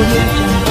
audio jungle.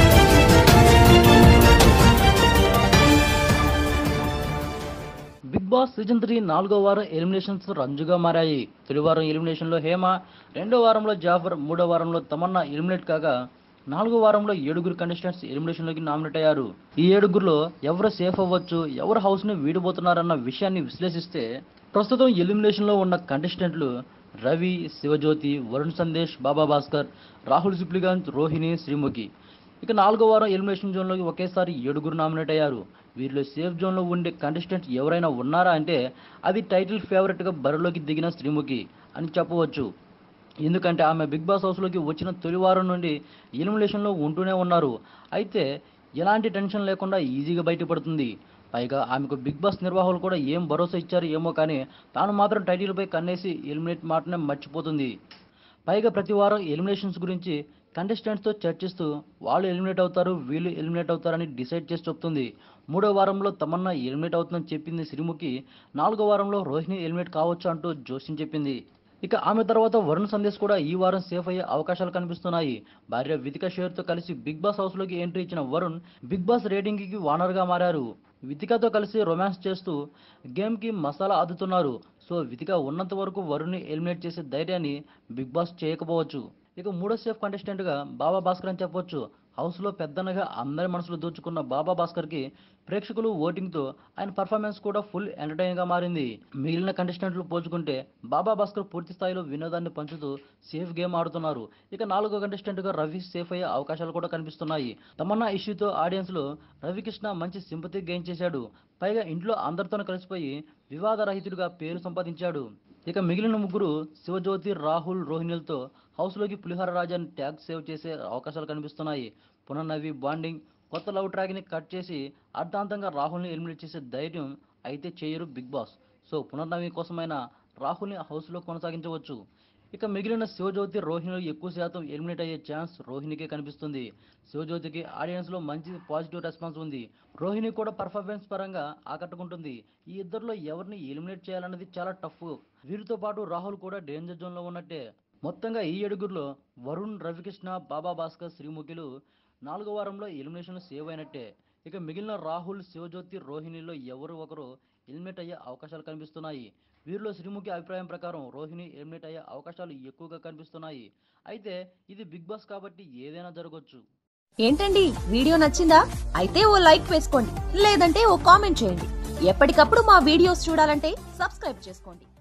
Big Boss season 3 4వ వారం eliminations రంజుగా మారాయి. తొలి వారం ఎలిమినేషన్లో హేమ, రెండో వారంలో జాఫర్, మూడో వారంలో తమన్నా ఎలిమినేట్ కాగా 4వ వారంలో 7గురు కంటెస్టెంట్స్ ఎలిమినేషన్లోకి నామినేట్ అయ్యారు. ఈ 7గురిలో ఎవరు సేఫ్ అవ్వచ్చు, ఎవరు హౌస్ని వీడిపోతున్నారన్న విషయాన్ని విశ్లేషిస్తే ప్రస్తుతం ఎలిమినేషన్లో ఉన్న కంటెస్టెంట్లు రవి, శివజ్యోతి, వరుణ్ సందేశ్, బాబా భాస్కర్, రాహుల్ సిప్లిగంజ్, రోహిణి, శ్రీముఖి. ఇక 4వ వారం ఎలిమినేషన్ జోన్లోకి ఒకేసారి 7గురు నామినేట్ అయ్యారు. వీరిలో సేఫ్ జోన్లో ఉండే కంటెస్టెంట్స్ ఎవరైనా ఉన్నారా అంటే అది టైటిల్ ఫేవరెట్గా బరిలోకి దిగిన శ్రీముఖి అని చెప్పవచ్చు. ఎందుకంటే ఆమె బిగ్ బాస్ హౌస్లోకి వచ్చిన తొలి వారం నుండి ఎలిమినేషన్లో ఉంటూనే ఉన్నారు. అయితే ఎలాంటి టెన్షన్ లేకుండా ఈజీగా బయటపడుతుంది. పైగా ఆమెకు బిగ్ బాస్ నిర్వాహకులు కూడా ఏం భరోసా ఇచ్చారు ఏమో కానీ తాను మాత్రం టైటిల్పై కన్నేసి ఎలిమినేట్ మాటనే మర్చిపోతుంది. పైగా ప్రతి వారం ఎలిమినేషన్స్ గురించి కంటెస్టెంట్స్తో చర్చిస్తూ వాళ్ళు ఎలిమినేట్ అవుతారు, వీళ్ళు ఎలిమినేట్ అవుతారని డిసైడ్ చేసి చెప్తుంది. 3వ వారంలో తమన్నా ఎలిమినేట్ అవుతుందని చెప్పింది శ్రీముఖి. 4వ వారంలో రోహిణి ఎలిమినేట్ కావచ్చు అంటూ జోస్యం చెప్పింది. ఇక ఆమె తర్వాత వరుణ్ సందేశ్ కూడా ఈ వారం సేఫ్ అయ్యే అవకాశాలు కనిపిస్తున్నాయి. భార్య వితిక షేర్తో కలిసి బిగ్ బాస్ హౌస్లోకి ఎంట్రీ ఇచ్చిన వరుణ్ బిగ్ బాస్ రేటింగ్కి వానర్గా మారారు. వితికతో కలిసి రొమాన్స్ చేస్తూ గేమ్కి మసాలా అద్దుతున్నారు. సో వితిక ఉన్నంత వరకు వరుణ్ని ఎలిమినేట్ చేసే ధైర్యాన్ని బిగ్ బాస్ చేయకపోవచ్చు. ఇక మూడో సేఫ్ కంటెస్టెంట్గా బాబా భాస్కర్ అని చెప్పొచ్చు. హౌస్లో పెద్దనగా అందరి మనసులు దోచుకున్న బాబా భాస్కర్కి ప్రేక్షకులు ఓటింగ్తో ఆయన పర్ఫార్మెన్స్ కూడా ఫుల్ ఎంటర్టైన్గా మారింది. మిగిలిన కంటెస్టెంట్లు పోల్చుకుంటే బాబా భాస్కర్ పూర్తి స్థాయిలో వినోదాన్ని పంచుతూ సేఫ్ గేమ్ ఆడుతున్నారు. ఇక 4వ కంటెస్టెంట్గా రవి సేఫ్ అయ్యే అవకాశాలు కూడా కనిపిస్తున్నాయి. తమన్నా ఇష్యూతో ఆడియన్స్లో రవికృష్ణ మంచి సింపతి గెయిన్ చేశాడు. పైగా ఇంట్లో అందరితోనూ కలిసిపోయి వివాదరహితుడిగా పేరు సంపాదించాడు. ఇక మిగిలిన ముగ్గురు శివజ్యోతి, రాహుల్, రోహిణిలతో హౌస్లోకి పులిహార రాజాని ట్యాగ్ సేవ్ చేసే అవకాశాలు కనిపిస్తున్నాయి. పునర్నవి బాండింగ్ కొత్త లవ్ ట్రాక్ని కట్ చేసి అర్ధాంతంగా రాహుల్ని ఎలిమినేట్ చేసే ధైర్యం అయితే చేయరు బిగ్ బాస్. సో పునర్నవి కోసమైనా రాహుల్ని హౌస్లో కొనసాగించవచ్చు. ఇక మిగిలిన శివజ్యోతి, రోహిణిలో ఎక్కువ శాతం ఎలిమినేట్ అయ్యే ఛాన్స్ రోహిణికే కనిపిస్తుంది. శివజ్యోతికి ఆడియన్స్లో మంచి పాజిటివ్ రెస్పాన్స్ ఉంది. రోహిణి కూడా పర్ఫార్మెన్స్ పరంగా ఆకట్టుకుంటుంది. ఈ ఇద్దరిలో ఎవరిని ఎలిమినేట్ చేయాలన్నది చాలా టఫ్. వీరితో పాటు రాహుల్ కూడా డేంజర్ జోన్లో ఉన్నట్టే. మొత్తంగా ఈ 7గురిలో వరుణ్, రవికృష్ణ, బాబా భాస్కర్, శ్రీముఖిలు 4వ వారంలో ఎలిమినేషన్ సేవ్ అయినట్టే. ఇక మిగిలిన రాహుల్, శివజ్యోతి, రోహిణిలో ఎవరు ఒకరు ఎలిమినేట్ అయ్యే అవకాశాలు కనిపిస్తున్నాయి. వీరిలో శ్రీముఖి అభిప్రాయం ప్రకారం రోహిణి ఎలిమినేట్ అయ్యే అవకాశాలు ఎక్కువగా కనిపిస్తున్నాయి. అయితే ఇది బిగ్ బాస్ కాబట్టి ఏదైనా జరగవచ్చు. ఏంటండి వీడియో నచ్చిందా? అయితే ఓ లైక్ వేసుకోండి, లేదంటే ఓ కామెంట్ చేయండి. ఎప్పటికప్పుడు మా వీడియోస్ చూడాలంటే సబ్స్క్రైబ్ చేసుకోండి.